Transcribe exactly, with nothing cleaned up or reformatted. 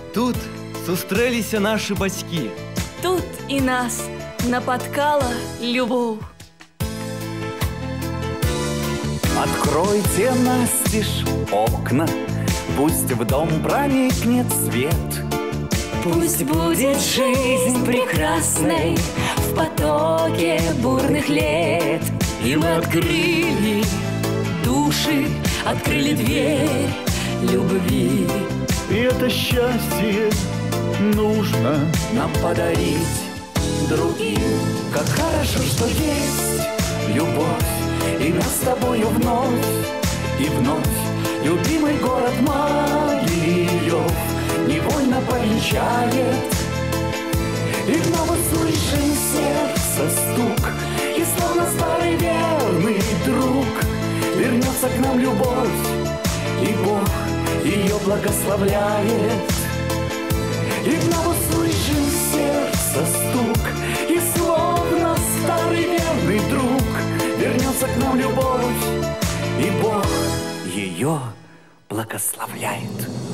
Тут сустрэліся нашы бацькі. Тут і нас напаткала любоў. Откройте настежь окна, пусть в дом проникнет свет. Пусть будет жизнь прекрасной в потоке бурных лет. И мы открыли души, открыли дверь любви. И это счастье нужно нам подарить другим. Как хорошо, что есть любовь, и нас с тобою вновь и вновь любимый город Могилев невольно повенчает. И вновь слышим сердце стук, и словно старый верный друг вернется к нам любовь, и Бог ее благословляет. И вновь слышим сердце стук, и словно старый верный друг вернется к нам любовь, и Бог ее благословляет.